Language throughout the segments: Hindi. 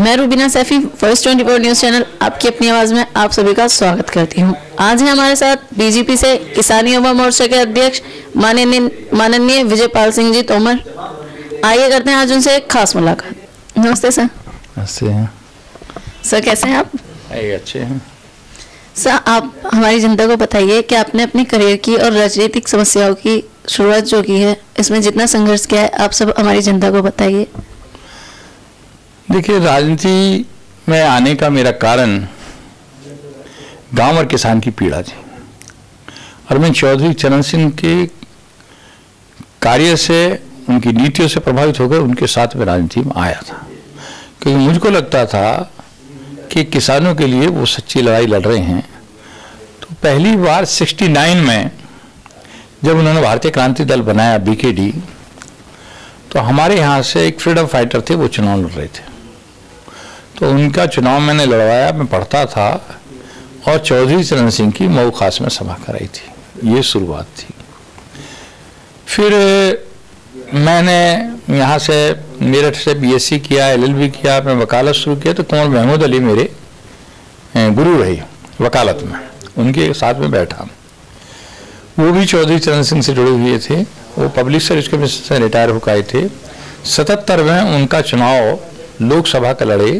मैं Rubina Saifi first 24 news channel आपकी अपनी आवाज़ में आप सभी का स्वागत करती हूं। आज है हमारे साथ बीजेपी से किसान युवा मोर्चा के अध्यक्ष माननीय विजयपाल सिंह जी तोमर। आइए करते हैं आज उनसे एक खास मुलाकात। नमस्ते सर। नमस्ते हैं सर, कैसे हैं आप? अच्छे हैं सर। आप हमारी जनता को बताइए कि आपने अपने करियर की और राजनीतिक समस्याओं की शुरुआत जो की है, इसमें जितना संघर्ष किया है, आप सब हमारी जनता को बताइए। देखिए, राजनीति में आने का मेरा कारण गांव और किसान की पीड़ा थी और मैं चौधरी चरण सिंह के कार्य से, उनकी नीतियों से प्रभावित होकर उनके साथ में राजनीति में आया था, क्योंकि मुझको लगता था कि किसानों के लिए वो सच्ची लड़ाई लड़ रहे हैं। तो पहली बार 69 में जब उन्होंने भारतीय क्रांति दल बनाया BKD, तो हमारे यहाँ से एक फ्रीडम फाइटर थे, वो चुनाव लड़ रहे थे, तो उनका चुनाव मैंने लड़वाया। मैं पढ़ता था और चौधरी चरण सिंह की मऊ खास में सभा कराई थी। ये शुरुआत थी। फिर मैंने यहाँ से मेरठ से BSc किया, LLB किया, मैं वकालत शुरू किया। तो कुंवर महमूद अली मेरे गुरु रही वकालत में, उनके साथ में बैठा। वो भी चौधरी चरण सिंह से जुड़े हुए थे। वो पब्लिक सर्विस कमीशन से रिटायर होकर आए थे। 77 में उनका चुनाव लोकसभा का लड़े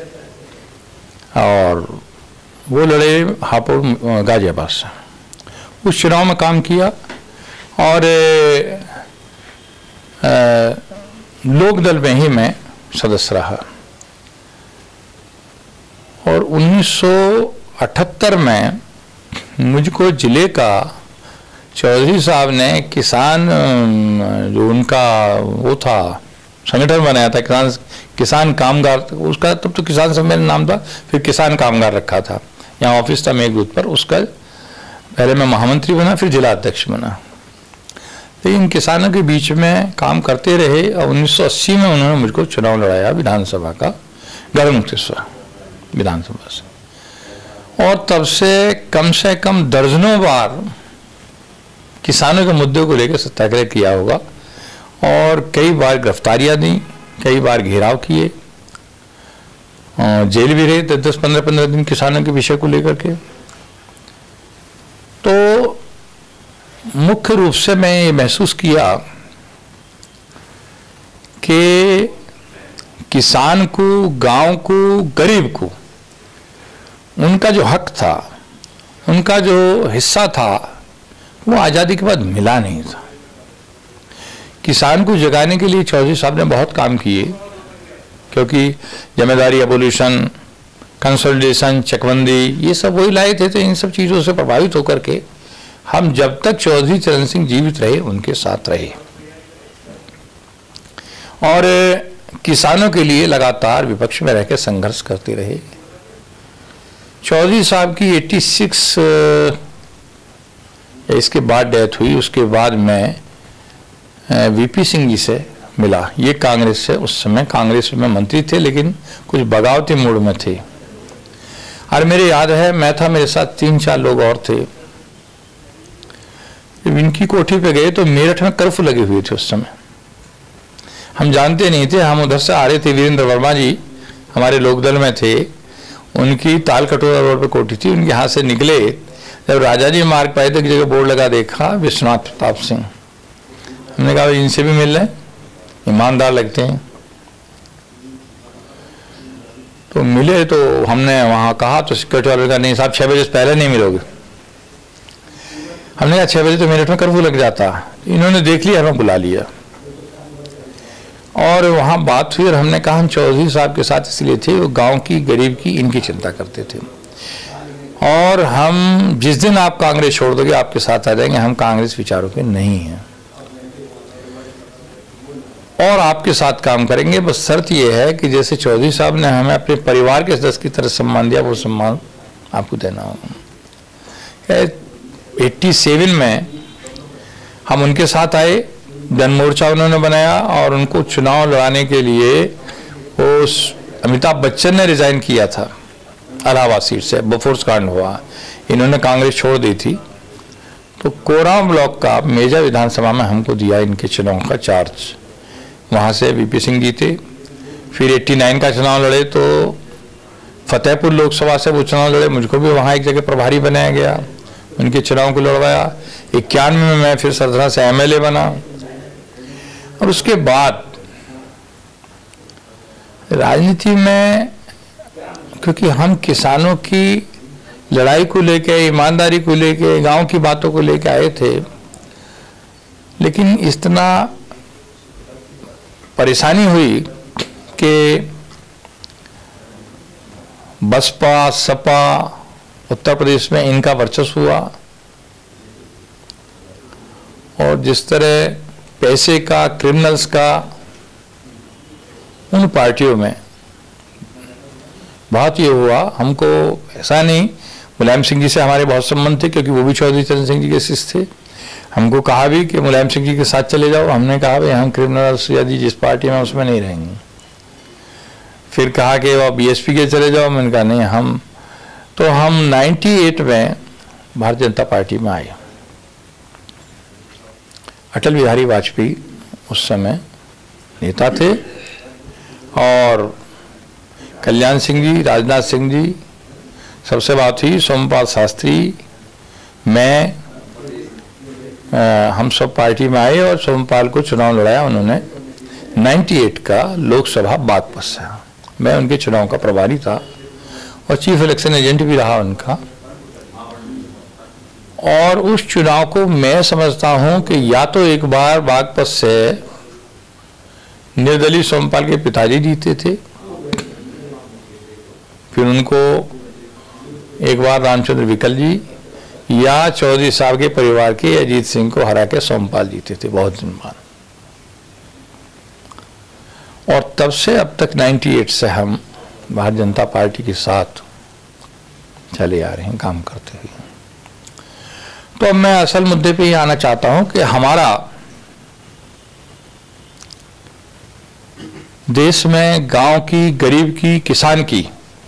और वो लड़े हापुड़ गाजियाबाद से। उस चुनाव में काम किया और लोकदल में ही मैं सदस्य रहा। और 1978 में मुझको जिले का चौधरी साहब ने किसान, जो उनका वो था संगठन बनाया था, किसान कामगार, उसका तब तो किसान सम्मेलन नाम था, फिर किसान कामगार रखा था। यहाँ ऑफिस था मेघदूत पर। उसका पहले मैं महामंत्री बना, फिर जिला अध्यक्ष बना। तो इन किसानों के बीच में काम करते रहे और 1980 में उन्होंने मुझको चुनाव लड़ाया विधानसभा का, गढ़मुक्तेश्वर विधानसभा से। और तब से कम दर्जनों बार किसानों के मुद्दों को लेकर सत्याग्रह किया होगा और कई बार गिरफ्तारियां दी, कई बार घेराव किए, जेल भी रहे 10-15 दिन किसानों के विषय को लेकर के। तो मुख्य रूप से मैं ये महसूस किया कि किसान को, गांव को, गरीब को उनका जो हक था, उनका जो हिस्सा था, वो आज़ादी के बाद मिला नहीं था। किसान को जगाने के लिए चौधरी साहब ने बहुत काम किए, क्योंकि जमींदारी एबोल्यूशन, कंसोलिडेशन, चकबंदी, ये सब वही लाए थे। तो इन सब चीज़ों से प्रभावित होकर के हम जब तक चौधरी चरण सिंह जीवित रहे उनके साथ रहे और किसानों के लिए लगातार विपक्ष में रहकर संघर्ष करते रहे। चौधरी साहब की 86 इसके बाद डेथ हुई। उसके बाद मैं VP सिंह जी से मिला। ये कांग्रेस से, उस समय कांग्रेस में मंत्री थे, लेकिन कुछ बगावती मूड में थे। और मेरे याद है, मैं था, मेरे साथ 3-4 लोग और थे। जब इनकी कोठी पे गए तो मेरठ में कर्फ्यू लगे हुए थे उस समय। हम जानते नहीं थे, हम उधर से आ रहे थे। वीरेंद्र वर्मा जी हमारे लोकदल में थे, उनकी ताल कटोरा रोड पे कोठी थी। उनके हाथ से निकले, जब राजा जी मार्ग पाए तो एक जगह बोर्ड लगा देखा, विश्वनाथ प्रताप सिंह। हमने कहा इनसे भी मिल रहे, ईमानदार लगते हैं। तो मिले तो हमने वहाँ कहा, तो सिक्योरिटी वाले का नहीं साहब 6 बजे से पहले नहीं मिलोगे। हमने कहा 6 बजे तो मेरठ में कर्फ्यू लग जाता। इन्होंने देख लिया, हमें बुला लिया और वहाँ बात हुई और हमने कहा हम चौधरी साहब के साथ इसलिए थे, वो गांव की, गरीब की, इनकी चिंता करते थे। और हम जिस दिन आप कांग्रेस छोड़ दोगे आपके साथ आ जाएंगे, हम कांग्रेस विचारों के नहीं हैं और आपके साथ काम करेंगे। बस शर्त यह है कि जैसे चौधरी साहब ने हमें अपने परिवार के सदस्य की तरह सम्मान दिया, वो सम्मान आपको देना होगा। 87 में हम उनके साथ आए, जनमोर्चा उन्होंने बनाया और उनको चुनाव लड़ाने के लिए वो अमिताभ बच्चन ने रिजाइन किया था इलाहाबाद सीट से। बफोर्स कांड हुआ, इन्होंने कांग्रेस छोड़ दी थी। तो कोराम ब्लॉक का मेजा विधानसभा में हमको दिया इनके चुनाव का चार्ज। वहाँ से VP सिंह जी थे, फिर 89 का चुनाव लड़े तो फतेहपुर लोकसभा से वो चुनाव लड़े, मुझको भी वहाँ एक जगह प्रभारी बनाया गया, उनके चुनाव को लड़वाया। 91 में मैं फिर सरधरा से MLA बना। और उसके बाद राजनीति में, क्योंकि हम किसानों की लड़ाई को लेके, ईमानदारी को लेके, गांव की बातों को लेके आए थे, लेकिन इतना परेशानी हुई कि बसपा सपा उत्तर प्रदेश में इनका वर्चस्व हुआ, और जिस तरह पैसे का, क्रिमिनल्स का उन पार्टियों में बहुत ये हुआ। हमको ऐसा नहीं, मुलायम सिंह जी से हमारे बहुत संबंध थे, क्योंकि वो भी चौधरी चरण सिंह जी के शिष्य थे। हमको कहा भी कि मुलायम सिंह जी के साथ चले जाओ, हमने कहा भाई हम क्रिमिनल्स यदि जिस पार्टी में उसमें नहीं रहेंगे। फिर कहा कि वो BSP के चले जाओ, मैंने कहा नहीं हम 98 में भारतीय जनता पार्टी में आए। अटल बिहारी वाजपेयी उस समय नेता थे, और कल्याण सिंह जी, राजनाथ सिंह जी, सबसे बात हुई, सोमपाल शास्त्री, मैं, हम सब पार्टी में आए और सोमपाल को चुनाव लड़ाया उन्होंने 98 का लोकसभा बागपत से। मैं उनके चुनाव का प्रभारी था और चीफ इलेक्शन एजेंट भी रहा उनका। और उस चुनाव को मैं समझता हूं कि या तो एक बार बागपत से निर्दलीय सोमपाल के पिताजी जीते थे, फिर उनको एक बार रामचंद्र विकल जी, या चौधरी साहब के परिवार के अजीत सिंह को हरा के सोमपाल जीते थे बहुत दिन बाद। और तब से अब तक 98 से हम भारतीय जनता पार्टी के साथ चले आ रहे हैं काम करते हुए। तो अब मैं असल मुद्दे पे ये आना चाहता हूं कि हमारा देश में गांव की, गरीब की, किसान की,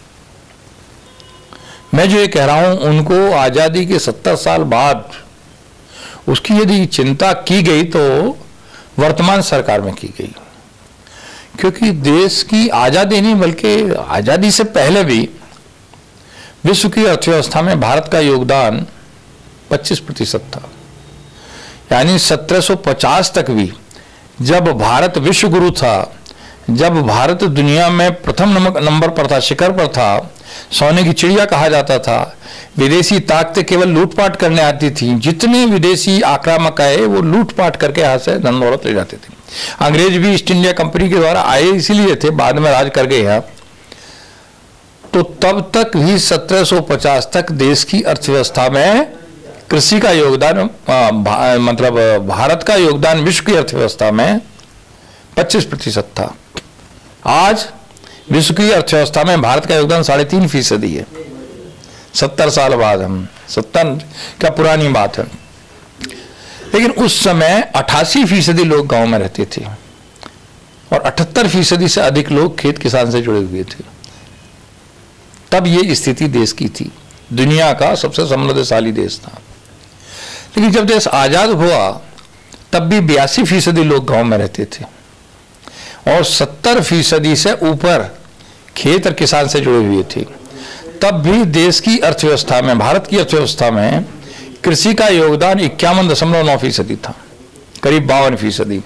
मैं जो ये कह रहा हूं, उनको आजादी के 70 साल बाद उसकी यदि चिंता की गई तो वर्तमान सरकार में की गई। क्योंकि देश की आजादी नहीं बल्कि आजादी से पहले भी विश्व की अर्थव्यवस्था में भारत का योगदान 25% था। यानी 1750 तक भी जब भारत विश्व गुरु था, जब भारत दुनिया में प्रथम नंबर पर था, शिखर पर था, सोने की चिड़िया कहा जाता था, विदेशी ताकतें केवल लूटपाट करने आती थी, जितने विदेशी आक्रामक आए वो लूटपाट करके यहाँ से धन दौलत ले जाते थे। अंग्रेज भी ईस्ट इंडिया कंपनी के द्वारा आए इसीलिए थे, बाद में राज कर गए यहाँ। तो तब तक भी 1750 तक देश की अर्थव्यवस्था में कृषि का योगदान, मतलब भारत का योगदान विश्व की अर्थव्यवस्था में 25% था। आज विश्व की अर्थव्यवस्था में भारत का योगदान 3.5% है। 70 साल बाद, हम 70 क्या पुरानी बात है। लेकिन उस समय 88% लोग गांव में रहते थे और 78% से अधिक लोग खेत किसान से जुड़े हुए थे। तब ये स्थिति देश की थी, दुनिया का सबसे समृद्धशाली देश था। लेकिन जब देश आजाद हुआ तब भी 82% लोग गांव में रहते थे और 70% से ऊपर खेत और किसान से जुड़े हुए थे। तब भी देश की अर्थव्यवस्था में, भारत की अर्थव्यवस्था में कृषि का योगदान 51.9% था, करीब 52%।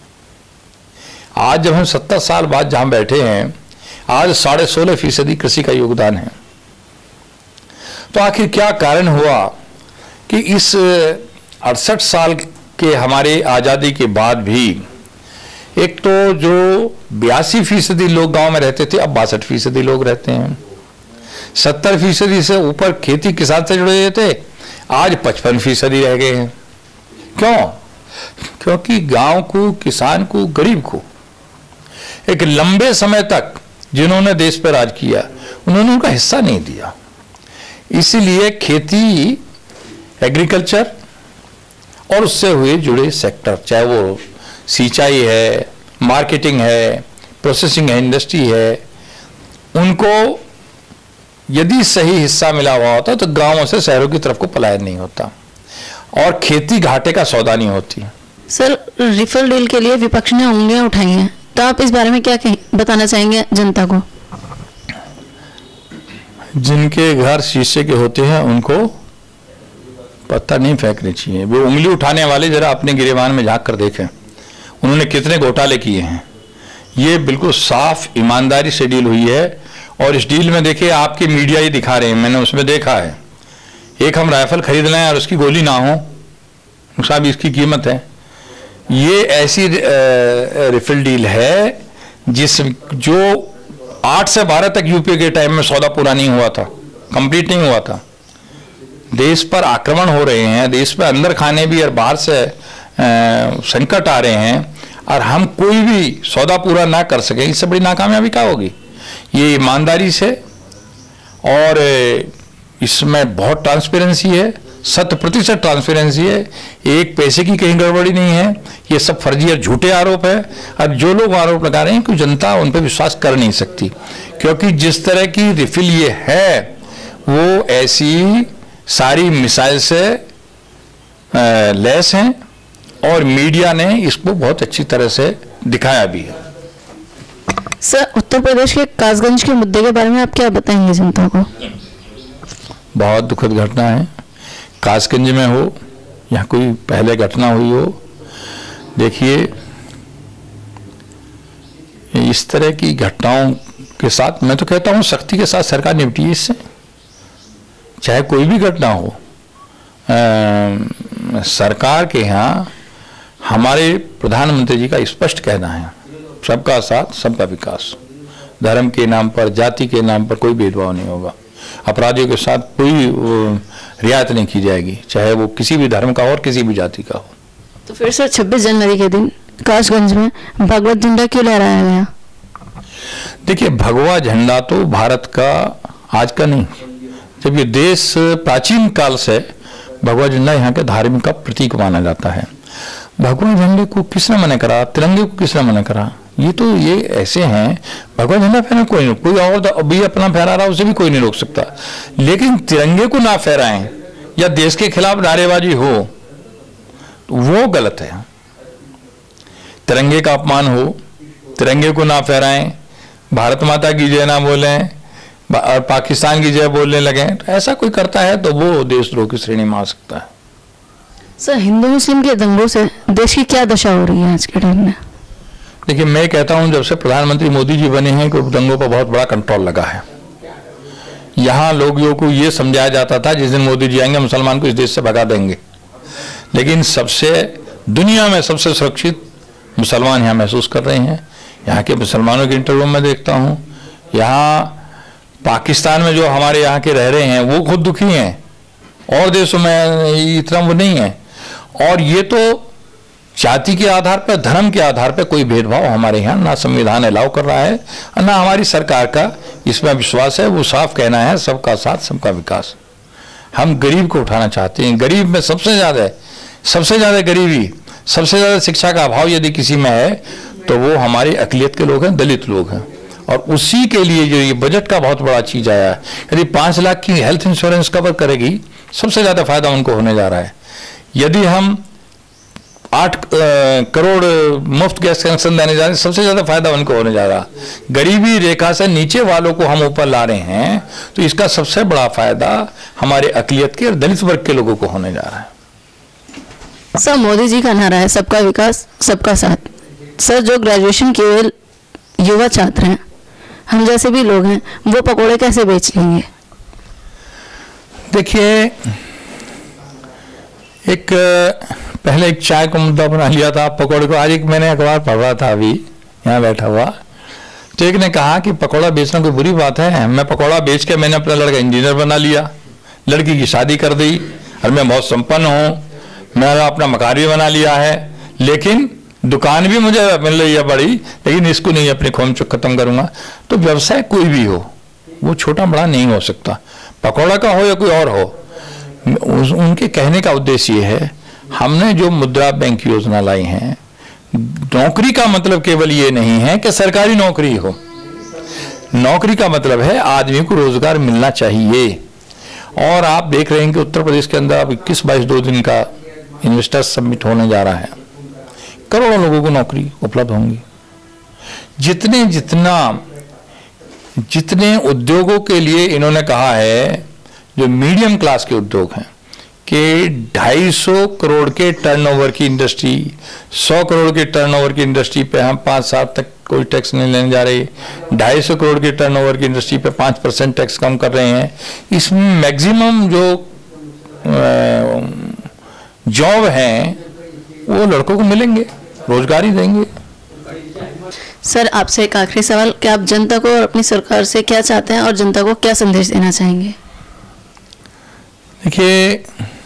आज जब हम 70 साल बाद जहां बैठे हैं, आज 16.5% कृषि का योगदान है। तो आखिर क्या कारण हुआ कि इस 68 साल के हमारे आजादी के बाद भी, एक तो जो 82% लोग गांव में रहते थे, अब 62% लोग रहते हैं। 70% से ऊपर खेती किसान से जुड़े हुए थे, आज 55% रह गए हैं। क्यों? क्योंकि गांव को, किसान को, गरीब को एक लंबे समय तक जिन्होंने देश पर राज किया, उन्होंने उनका हिस्सा नहीं दिया। इसीलिए खेती, एग्रीकल्चर और उससे हुए जुड़े सेक्टर, चाहे वो सिंचाई है, मार्केटिंग है, प्रोसेसिंग है, इंडस्ट्री है, उनको यदि सही हिस्सा मिला हुआ होता तो गांवों से शहरों की तरफ को पलायन नहीं होता और खेती घाटे का सौदा नहीं होती। सर, रिफर डील के लिए विपक्ष ने उंगलियां उठाई हैं, तो आप इस बारे में क्या बताना चाहेंगे जनता को? जिनके घर शीशे के होते हैं उनको पत्थर नहीं फेंकने चाहिए। वो उंगली उठाने वाले जरा अपने गिरेबान में झांक कर देखें, उन्होंने कितने घोटाले किए हैं। ये बिल्कुल साफ ईमानदारी से डील हुई है। और इस डील में देखिए आपके मीडिया ही दिखा रहे हैं, मैंने उसमें देखा है, एक हम राइफल खरीद लें और उसकी गोली ना हो, साहब इसकी कीमत है। ये ऐसी रिफिल डील है जो 8 से 12 तक यूपीए के टाइम में सौदा पूरा नहीं हुआ था, कंप्लीट नहीं हुआ था। देश पर आक्रमण हो रहे हैं, देश पे अंदर खाने भी और बाहर से संकट आ रहे हैं, और हम कोई भी सौदा पूरा ना कर सके, इससे बड़ी नाकामयाबी क्या होगी? ये ईमानदारी से, और इसमें बहुत ट्रांसपेरेंसी है, 100% ट्रांसपेरेंसी है, एक पैसे की कहीं गड़बड़ी नहीं है। ये सब फर्जी और झूठे आरोप है, और जो लोग आरोप लगा रहे हैं कि जनता उन पर विश्वास कर नहीं सकती, क्योंकि जिस तरह की रिफिल ये है वो ऐसी सारी मिसाइल से लैस हैं, और मीडिया ने इसको बहुत अच्छी तरह से दिखाया भी है। सर, उत्तर प्रदेश के कासगंज के मुद्दे के बारे में आप क्या बताएंगे जनता को? बहुत दुखद घटना है, कासगंज में हो या कोई पहले घटना हुई हो। देखिए, इस तरह की घटनाओं के साथ मैं तो कहता हूं सख्ती के साथ सरकार निपटी इससे, चाहे कोई भी घटना हो। सरकार के यहाँ हमारे प्रधानमंत्री जी का स्पष्ट कहना है, सबका साथ सबका विकास, धर्म के नाम पर, जाति के नाम पर कोई भेदभाव नहीं होगा, अपराधियों के साथ कोई रियायत नहीं की जाएगी, चाहे वो किसी भी धर्म का हो और किसी भी जाति का हो। तो फिर सर 26 जनवरी के दिन कासगंज में भगवा झंडा क्यों लहराया गया? देखिए, भगवा झंडा तो भारत का आज का नहीं, जब ये देश प्राचीन काल से भगवा झंडा यहाँ के धार्मिक का प्रतीक माना जाता है। भगवा झंडे को किसने मना करा? तिरंगे को किसने मना करा? ये ऐसे हैं, भगवा झंडा फहरा कोई और अभी अपना फहरा रहा, उसे भी कोई नहीं रोक सकता, लेकिन तिरंगे को ना फहराएं या देश के खिलाफ नारेबाजी हो तो वो गलत है। तिरंगे का अपमान हो, तिरंगे को ना फहराएं, भारत माता की जय ना बोलें और पाकिस्तान की जय बोलने लगे, तो ऐसा कोई करता है तो वो देशद्रोह की श्रेणी में आ सकता है। सर, हिंदू मुस्लिम के दंगों से देश की क्या दशा हो रही है आज के टाइम में? देखिए, मैं कहता हूं जब से प्रधानमंत्री मोदी जी बने हैं कि दंगों पर बहुत बड़ा कंट्रोल लगा है। यहाँ लोगों को ये समझाया जाता था जिस दिन मोदी जी आएंगे मुसलमान को इस देश से भगा देंगे, लेकिन दुनिया में सबसे सुरक्षित मुसलमान यहाँ महसूस कर रहे हैं। यहाँ के मुसलमानों के इंटरव्यू में देखता हूँ, यहाँ पाकिस्तान में जो हमारे यहाँ के रह रहे हैं वो खुद दुखी हैं, और देशों में इतना वो नहीं है। और ये तो जाति के आधार पर, धर्म के आधार पर कोई भेदभाव हमारे यहाँ ना संविधान अलाउ कर रहा है और ना हमारी सरकार का इसमें विश्वास है। वो साफ कहना है सबका साथ सबका विकास। हम गरीब को उठाना चाहते हैं। गरीब में सबसे ज़्यादा गरीबी, सबसे ज़्यादा शिक्षा का अभाव यदि किसी में है तो वो हमारे अक़लियत के लोग हैं, दलित लोग हैं। और उसी के लिए जो ये बजट का बहुत बड़ा चीज़ आया है, यदि 5 लाख की हेल्थ इंश्योरेंस कवर करेगी, सबसे ज़्यादा फायदा उनको होने जा रहा है। यदि हम 8 करोड़ मुफ्त गैस कनेक्शन देने जा रहे हैं, सबसे ज़्यादा फायदा उनको होने जा रहा है। गरीबी रेखा से नीचे वालों को हम ऊपर ला रहे हैं, तो इसका सबसे बड़ा फायदा हमारे अक़लियत के और दलित वर्ग के लोगों को होने जा रहा है। सर, मोदी जी का नारा है सबका विकास सबका साथ। सर, जो ग्रेजुएशन किए युवा छात्र हैं, हम जैसे भी लोग हैं, वो पकोड़े कैसे बेच लेंगे? देखिए, पहले एक चाय को मुद्दा बना लिया था, पकोड़े को। आज एक मैंने अखबार पढ़ रहा था अभी यहाँ बैठा हुआ, तो एक ने कहा कि पकोड़ा बेचना कोई बुरी बात है। मैं पकोड़ा बेच के मैंने अपना लड़का इंजीनियर बना लिया, लड़की की शादी कर दी और मैं बहुत संपन्न हूँ, मैंने अपना मकान भी बना लिया है, लेकिन दुकान भी मुझे मिल रही है बड़ी, लेकिन इसको नहीं अपने खोम चुक खत्म करूंगा। तो व्यवसाय कोई भी हो, वो छोटा बड़ा नहीं हो सकता, पकौड़ा का हो या कोई और हो। उनके कहने का उद्देश्य ये है, हमने जो मुद्रा बैंक योजना लाई है, नौकरी का मतलब केवल ये नहीं है कि सरकारी नौकरी हो। नौकरी का मतलब है आदमी को रोजगार मिलना चाहिए। और आप देख रहे हैं कि उत्तर प्रदेश के अंदर अब 21-22 2 दिन का इन्वेस्टर्स समिट होने जा रहा है, करोड़ों लोगों को नौकरी उपलब्ध होंगी। जितने उद्योगों के लिए इन्होंने कहा है, जो मीडियम क्लास के उद्योग हैं कि 250 करोड़ के टर्नओवर की इंडस्ट्री, 100 करोड़ के टर्नओवर की इंडस्ट्री पे हम 5 साल तक कोई टैक्स नहीं लेने जा रहे। 250 करोड़ के टर्नओवर की इंडस्ट्री पे 5% टैक्स कम कर रहे हैं। इसमें मैक्सिमम जो जॉब हैं वो लड़कों को मिलेंगे, रोजगारी देंगे। सर, आपसे एक आखिरी सवाल, क्या आप जनता को और अपनी सरकार से क्या चाहते हैं और जनता को क्या संदेश देना चाहेंगे? देखिए,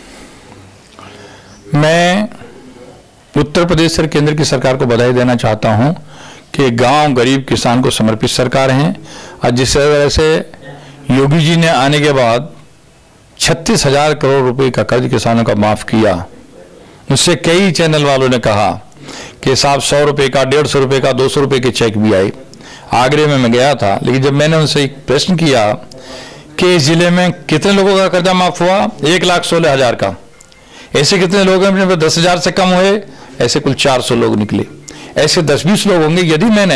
मैं उत्तर प्रदेश और केंद्र की सरकार को बधाई देना चाहता हूं कि गांव गरीब किसान को समर्पित सरकार है। और जिस तरह से योगी जी ने आने के बाद 36,000 करोड़ रुपए का कर्ज किसानों का माफ किया, मुझसे कई चैनल वालों ने कहा कि साहब 100 रुपए का, 150 रुपए का, 200 रुपए के चेक भी आए। आगरे में मैं गया था, लेकिन जब मैंने उनसे एक प्रश्न किया कि इस जिले में कितने लोगों का कर्जा माफ हुआ, 1,16,000 का। ऐसे कितने लोग हैं जिनमें 10,000 से कम हुए, ऐसे कुल 400 लोग निकले। ऐसे 10-20 लोग होंगे। यदि मैंने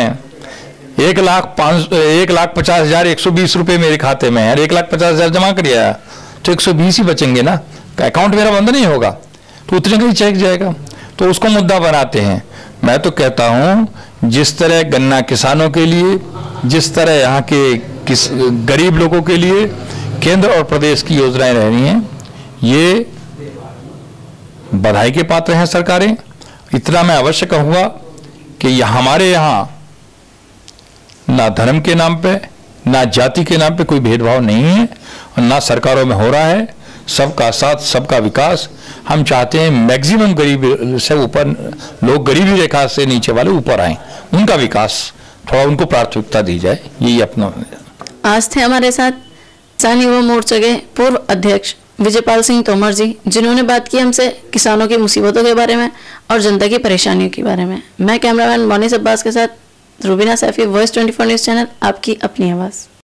1,50,000 120 रुपए मेरे खाते में है, 1,50,000 जमा करिए तो 120 ही बचेंगे ना, अकाउंट मेरा बंद नहीं होगा, तो उतने का ही चेक जाएगा। तो उसको मुद्दा बनाते हैं। मैं तो कहता हूं जिस तरह गन्ना किसानों के लिए, जिस तरह यहाँ के गरीब लोगों के लिए केंद्र और प्रदेश की योजनाएं रह रही हैं, ये बधाई के पात्र हैं सरकारें। इतना मैं अवश्य कहूँगा कि हमारे यहाँ ना धर्म के नाम पे, ना जाति के नाम पे कोई भेदभाव नहीं है और ना सरकारों में हो रहा है। सबका साथ, सबका विकास। हम चाहते हैं मैक्सिमम गरीबी से ऊपर लोग, गरीबी रेखा से नीचे वाले ऊपर आए, उनका विकास थोड़ा उनको प्राथमिकता दी जाए, यही अपना। आज थे हमारे साथ किसान युवा मोर्चा के पूर्व अध्यक्ष विजयपाल सिंह तोमर जी, जिन्होंने बात की हमसे किसानों की मुसीबतों के बारे में और जनता की परेशानियों के बारे में। मैं कैमरामैन मोनिस अब्बास के साथ Rubina Saifi, voice 24 news channel, आपकी अपनी आवाज़।